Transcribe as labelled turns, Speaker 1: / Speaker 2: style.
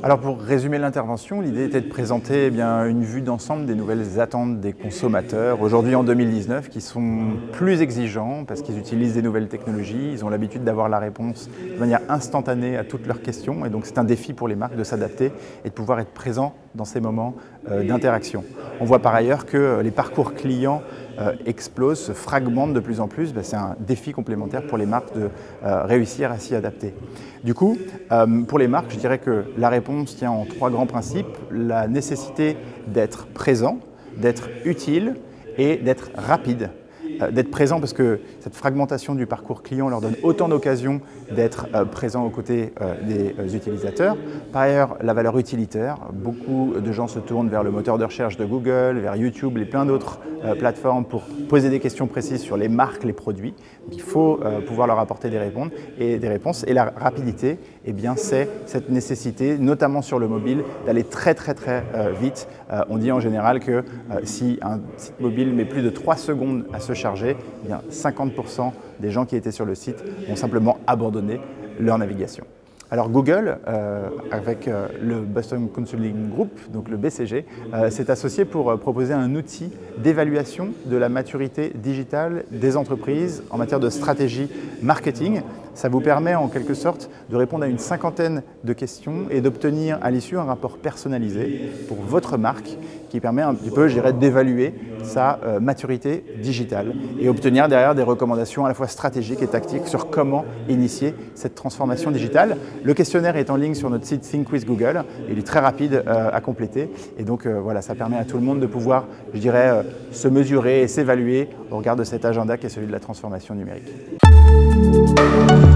Speaker 1: Alors pour résumer l'intervention, l'idée était de présenter une vue d'ensemble des nouvelles attentes des consommateurs aujourd'hui en 2019 qui sont plus exigeants parce qu'ils utilisent des nouvelles technologies, ils ont l'habitude d'avoir la réponse de manière instantanée à toutes leurs questions et donc c'est un défi pour les marques de s'adapter et de pouvoir être présent dans ces moments d'interaction. On voit par ailleurs que les parcours clients explosent, se fragmentent de plus en plus. C'est un défi complémentaire pour les marques de réussir à s'y adapter. Du coup, pour les marques, je dirais que la réponse tient en trois grands principes. La nécessité d'être présent, d'être utile et d'être rapide. D'être présent parce que cette fragmentation du parcours client leur donne autant d'occasions d'être présents aux côtés des utilisateurs. Par ailleurs, la valeur utilitaire. Beaucoup de gens se tournent vers le moteur de recherche de Google, vers YouTube et plein d'autres plateformes pour poser des questions précises sur les marques, les produits. Donc, il faut pouvoir leur apporter des réponses. Et la rapidité, c'est cette nécessité, notamment sur le mobile, d'aller très vite. On dit en général que si un site mobile met plus de 3 secondes à se charger, 50% des gens qui étaient sur le site vont simplement abandonner leur navigation. Alors Google, avec le Boston Consulting Group, donc le BCG, s'est associé pour proposer un outil d'évaluation de la maturité digitale des entreprises en matière de stratégie marketing. Ça vous permet en quelque sorte de répondre à une cinquantaine de questions et d'obtenir à l'issue un rapport personnalisé pour votre marque qui permet un petit peu, je dirais, d'évaluer sa maturité digitale et obtenir derrière des recommandations à la fois stratégiques et tactiques sur comment initier cette transformation digitale. Le questionnaire est en ligne sur notre site Think with Google. Il est très rapide à compléter et donc voilà, ça permet à tout le monde de pouvoir, je dirais, se mesurer et s'évaluer au regard de cet agenda qui est celui de la transformation numérique.